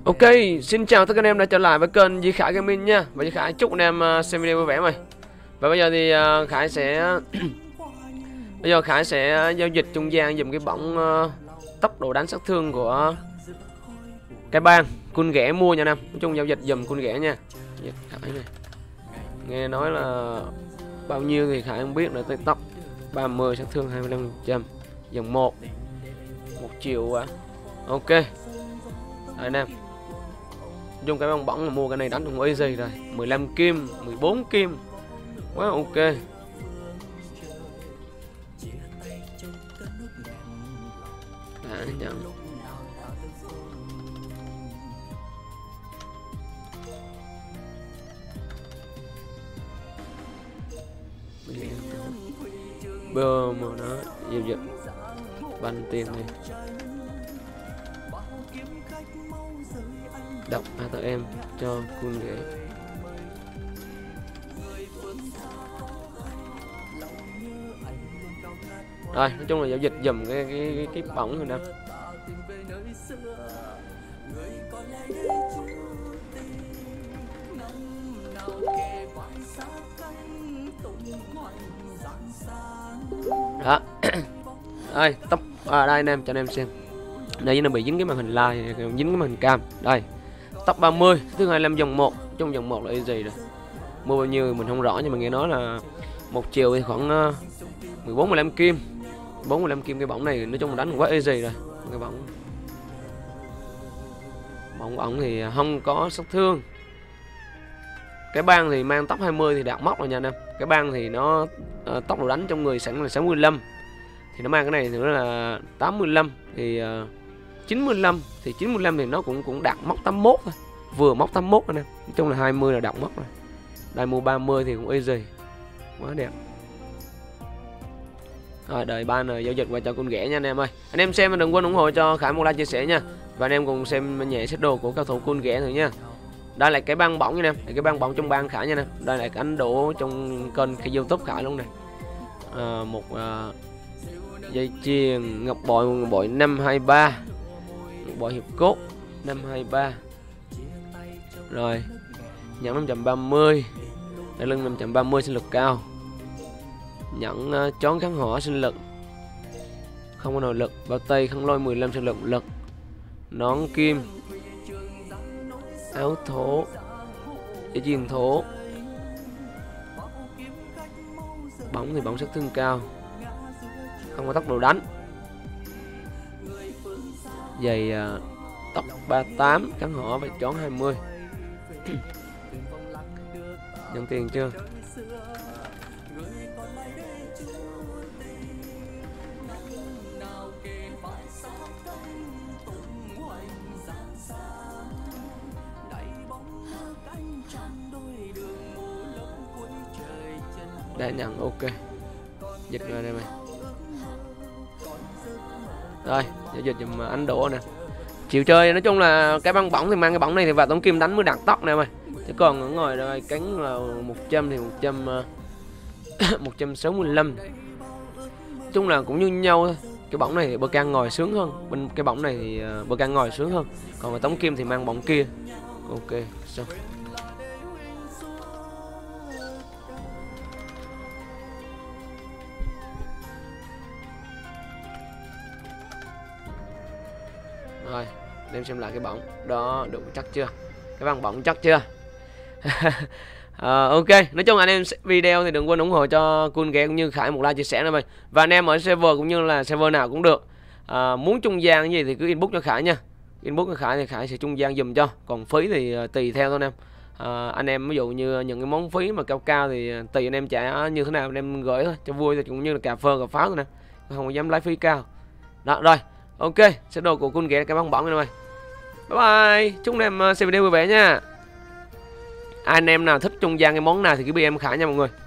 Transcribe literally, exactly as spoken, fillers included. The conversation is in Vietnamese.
Ok, xin chào tất cả anh em đã trở lại với kênh Duy Khải Gaming nha. Và Duy Khải chúc anh em uh, xem video vui vẻ mày. Và bây giờ thì uh, Khải sẽ bây giờ Khải sẽ giao dịch trung gian dùm cái bỏng uh, tốc độ đánh sát thương của cái bang Cun Ghẻ mua nha anh em. Nói chung giao dịch dùm Cun Ghẻ nha. Dịch Khải này. Nghe nói là bao nhiêu thì Khải không biết nữa, tới tốc ba mươi sát thương hai mươi lăm phần trăm dòng một một triệu à. Ok. Đây anh em. Dùng cái bong bóng mà mua cái này đánh cũng easy rồi. Mười lăm kim, mười bốn kim. Quá ok. Đã nhận. Bơ mà nó giao dịch banh tiền này. Đọc a tê em cho Cun Ghẻ. Rồi, nói chung là giao dịch dùm cái cái cái, cái bỏng rồi nè. Đó. Đây, tóc à, đây anh em cho anh em xem. Đây nó bị dính cái màn hình live, dính cái màn hình cam. Đây. Top ba mươi, thứ hai mươi lăm dòng một, trong dòng một là easy rồi. Mua bao nhiêu mình không rõ nhưng mà nghe nói là một triệu thì khoảng uh, mười bốn mười lăm kim. bốn mười lăm kim cái bóng này nói chung là đánh quá easy rồi. Cái bóng bóng ổng thì không có sát thương. Cái bang thì mang tốc hai mươi thì đạt mốc rồi nha anh em. Cái bang thì nó uh, tốc độ đánh trong người sẵn là sáu mươi lăm. Thì nó mang cái này thì nó là tám mươi lăm thì uh, chín mươi lăm thì chín mươi lăm thì nó cũng cũng đạt mốc tám mươi mốt thôi. Vừa mốc tám mươi mốt anh em. Nói chung là hai mươi là đạt mốc rồi. Đây mua ba mươi thì cũng easy. Quá đẹp. Rồi đợi ba này giao dịch qua cho Cun Ghẻ nha anh em ơi. Anh em xem đừng quên ủng hộ cho Khải một like chia sẻ nha. Và anh em cùng xem nhẹ set đồ của cao thủ Cun Ghẻ thử nha. Đây là cái băng bỏng nha anh em. Cái băng bỏng trong bang Khải nha anh em. Đây là cái ảnh đổ trong kênh cái YouTube Khải luôn này. À, một à, dây chuyền ngọc bội ngọc bội năm hai ba. Ngọc bội hiệp cốt năm hai ba. Rồi. Nhẫn năm trăm ba mươi. Đây lưng năm trăm ba mươi sinh lực cao. Nhẫn uh, chón kháng hỏa sinh lực. Không có nội lực, bao tay khăn lôi mười lăm sinh lực lực. Nón kim. Áo thổ. Dây chuyền thổ. Bóng thì bóng sát thương cao. Không có tốc độ đánh. Giày uh, tốc ba mươi tám, kháng hỏa và chón hai mươi. Nhận tiền chưa? Đã nhận ok. Dịch rồi đây mày. Rồi, giao dịch dùm anh đổ nè. Chịu chơi, nói chung là cái băng bỏng thì mang cái bóng này thì vào tống kim đánh mới đạt tóc nè mày. Chứ còn ở ngoài đây cánh là một trăm thì một trăm một trăm sáu mươi lăm. Nói chung là cũng như nhau thôi. Cái bóng này thì bơ can ngồi sướng hơn. Bên cái bóng này thì bơ can ngồi sướng hơn. Còn ở tống kim thì mang bóng kia. Ok, xong. Rồi, đem xem lại cái bóng đó đủ chắc chưa? Cái băng bóng chắc chưa? à, ok, nói chung là anh em video thì đừng quên ủng hộ cho Cun Ghẻ cũng như Khải một like chia sẻ nữa mày. Và anh em ở server cũng như là server nào cũng được. À, muốn trung gian gì thì cứ inbox cho Khải nha. Inbox cho Khải thì Khải sẽ trung gian dùm cho. Còn phí thì tùy theo thôi anh em. À, anh em ví dụ như những cái món phí mà cao cao thì tùy anh em trả như thế nào anh em gửi thôi cho vui, thì cũng như là cà phê cà pháo thôi nè. Không có dám lấy phí cao. Đó rồi. Ok, set đồ của Cun Ghẻ cái bóng bỏng này mày. Bye bye, chúc anh em xem video vui vẻ nha. Anh em nào thích trung gian cái món nào thì cứ bê em Khải nha mọi người.